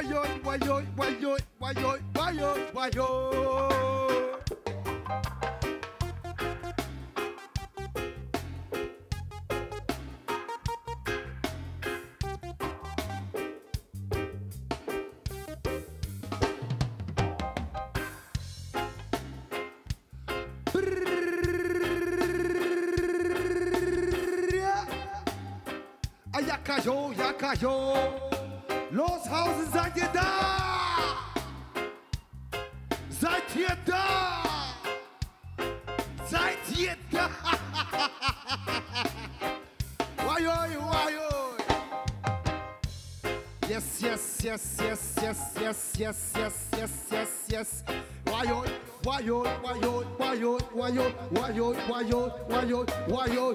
why, why, why, why, why, why, why, why, Jakajo, Jakajo, Loshausen, seid ihr da? Seid ihr da? Seid ihr da? Wajoi, wajoi. Yes, yes, yes, yes, yes, yes, yes, yes, yes, yes, yes. Wajoi, wajoi, wajoi, wajoi, wajoi, wajoi, wajoi, wajoi, wajoi.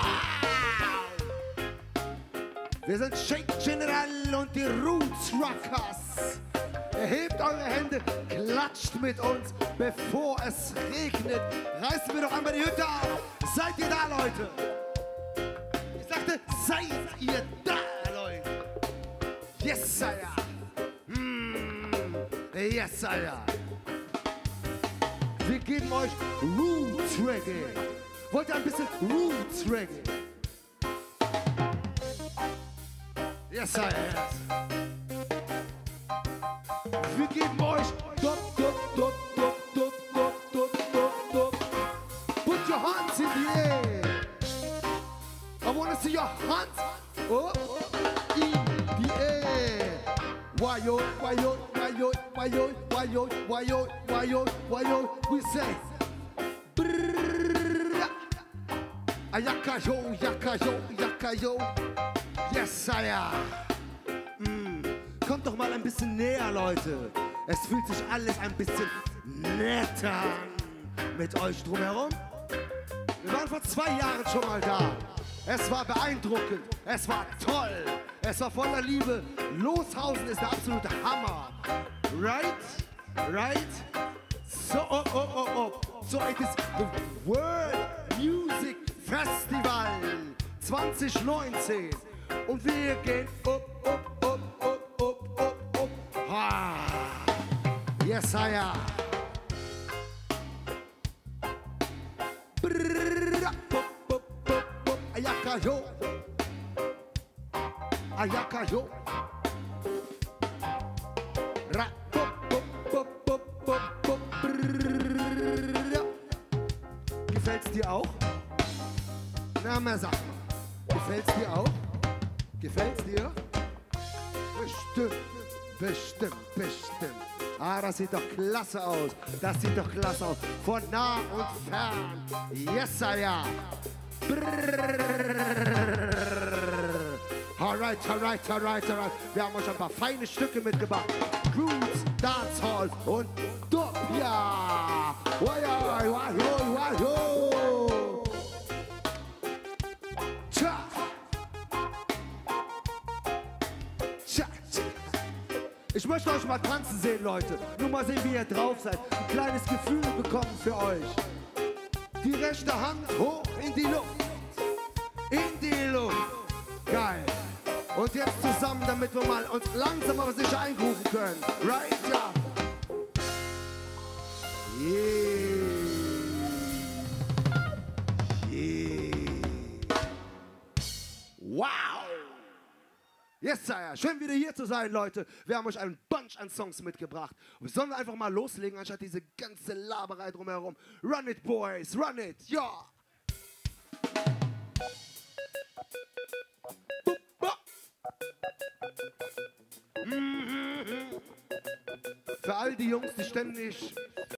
Wir sind Sheik General und die Roots Rockaz. Erhebt eure Hände, klatscht mit uns, bevor es regnet. Reißen wir doch einmal die Hütte auf. Seid ihr da, Leute? Ich sagte, seid ihr da, Leute? Yes, sir. Yes, sir. Wir geben euch Roots Reggae. Wollt ihr ein bisschen Roots Reggae? Yes, I am. Wir geben euch dop, dop, dop, dop, dop, dop, dop, dop, dop. Put your hands in the air. I want to see your hands up in the air. Why yo, why yo, why yo, why yo, why yo, why yo, why yo, why yo. We say Ayakayo, Yakayo, Yakayo. Yes, Sire. Kommt doch mal ein bisschen näher, Leute. Es fühlt sich alles ein bisschen netter an mit euch drumherum. Wir waren vor 2 Jahren schon mal da. Es war beeindruckend. Es war toll. Es war voller Liebe. Loshausen ist der absolute Hammer. Right? Right? So, oh, oh, oh, oh. So, it is the World Music Festival 2019. Und wir gehen up, up, up, up, up, up, up. Ha. Yes, I am. Ayakayo. Ayakayo. Ra, pop, pop, pop, pop, pop, pop. Gefällt's dir auch? Na, mal sag mal. Gefällt's dir auch? Gefällt's dir? Bestimmt, bestimmt, bestimmt. Ah, das sieht doch klasse aus. Das sieht doch klasse aus. Von nah und fern. Yes, ja. Alright, alright, alright, alright. Wir haben euch ein paar feine Stücke mitgebracht. Roots, Dancehall und Dopia. Wajoi, wajoi, wajoi. Tja. Ich möchte euch mal tanzen sehen, Leute. Nur mal sehen, wie ihr drauf seid. Ein kleines Gefühl bekommen für euch. Die rechte Hand hoch in die Luft. In die Luft. Geil. Und jetzt zusammen, damit wir mal uns langsam aber sicher eingrooven können. Right, ja. Yeah. Yeah. Wow. Yes, Sire. Schön wieder hier zu sein, Leute. Wir haben euch einen Bunch an Songs mitgebracht. Und sollen wir einfach mal loslegen, anstatt diese ganze Laberei drumherum. Run it, boys. Run it. Ja. Für all die Jungs, die ständig